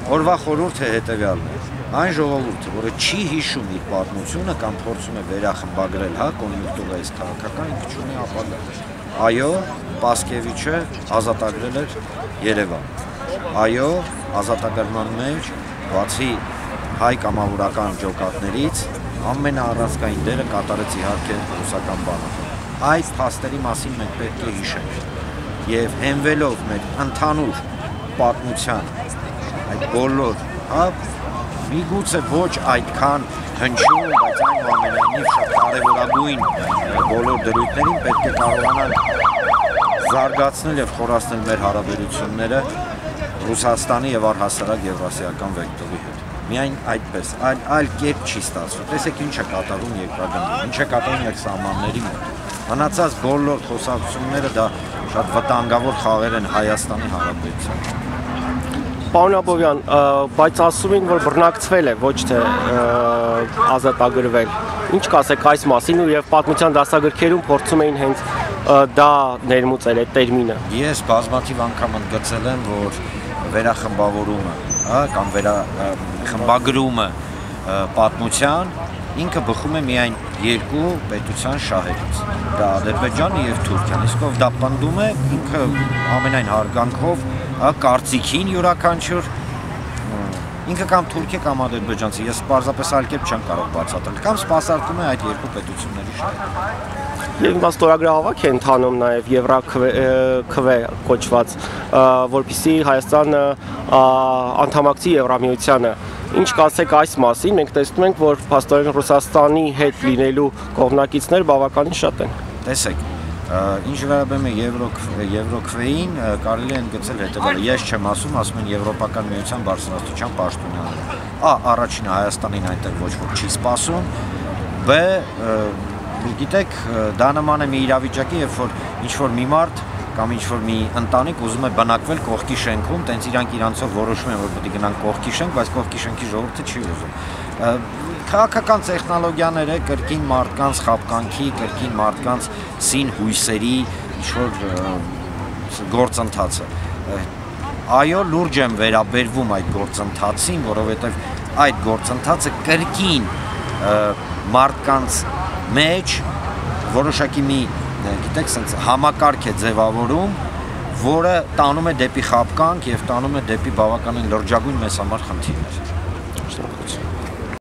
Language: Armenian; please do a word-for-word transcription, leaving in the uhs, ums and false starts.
Օրվա խորհուրդը հետևյալն է. այն ժողովուրդը, որը չի հիշում իր պատմությունը կամ փորձում է վերախմբագրել, հա, կոնյունկտուրայից քաղաքական, ինքը չունի ապագա։ Այո, Պասկևիչը ազատագրել էր Երևան։ Այո, ազատագրման մեջ, բացի հայ կամավորական ջոկատներից, ամենաառանցքային դերը կատարեց իհարկե ռուսական բանակը։ Այս փաստերի մասին մենք պետք է հիշենք եւ հենվելով մեր ընդհանուր պատմության այդ բոլոր, հա, միգուցե ոչ այդքան հնչյուն, բայց այնուամենայնիվ շատ կարևորագույն բոլոր դրույթներին պետք է կարողանալ զարգացնել եւ խորացնել մեր հարաբերությունները Ռուսաստանի եւ առհասարակ եվրասիական վեկտորի հետ։ Միայն այդպես, այլ այլ կերպ չի ստացվում։ Տեսեք ինչ է կատարում երկրագնդում, ինչ է կատարում մեր սահմանների մոտ։ Մնացած բոլոր խոսակցությունները դա շատ վտանգավոր խաղեր են Հայաստանի Հանրապետության։ Պարոն Աբովյան, բայց ասում են, որ բռնակցվել է, ոչ թե ազատագրվել։ Ինչ կասեք այս մասին ու եւ պատմության դասագրքերում փորձում էին հենց դա ներմուծել այդ տերմինը։ Ես բազմաթիվ անգամ ընդգծել եմ, որ վերախմբավորումը, հա, կամ վերախմբագրումը պատմության ինքը բխում է միայն երկու պետության շահերից։ Դա Ադրբեջանը եւ Թուրքիան։ Իսկ ով դա պնդում է, ինքը ամենայն հարգանքով, հա, կարծիքին յուրաքանչյուր ինքը կամ Թուրքիա կամ Ադրբեջանցի, ես պարզապես այլ կերպ չեմ կարող բացատրել, կամ սպասարկում է այդ երկու պետությունների շահերը։ Եվ հիմա ստորագրահավաք է ընթանում նաև Եվրաքվե կոչված, որպեսզի Հայաստանը անդամակցի Եվրամիությանը։ Ինչ կասեք այս մասին, մենք տեսնում ենք, որ փաստորեն Ռուսաստանի հետ լինելու կողմնակիցներ բավականին շատ են։ Տեսեք, ինչ վերաբերում է Եվրոքվեին, կարելի է ընդգծել հետևյալը, ես չեմ ասում, ասում են Եվրոպական միության բարձրաստիճան պաշտոնյաները։ Ա, առաջինը Հայաստանին այնտեղ ոչ ոք չի սպասում, բ, գիտեք, դա նման է մի իրավիճակի, երբ որ ինչ-որ մի մարդ կամ ինչ-որ մի ընտանիք ուզում է բնակվել կողքի շենքում, տենց իրանք իրանցով որոշում են, որ պետք է գնան կողքի շենք, բայց կողքի շենքի ժողովուրդը չի ուզում։ Քաղաքական տեխնոլոգիաները կրկին մարդկանց խաբկանքի, կրկին մարդկանց սին հույսերի ինչ-որ գործընթացը։ Այո, լուրջ եմ վերաբերվում այդ գործընթացին, որովհետև այդ գործընթացը կրկին մարդկանց մեջ որոշակի մի, գիտեք, սենց համակարգ է ձևավորում, որը տանում է դեպի խաբկանք եւ տանում է դեպի բավականին լրջագույն մեծ համար խնդիրներ։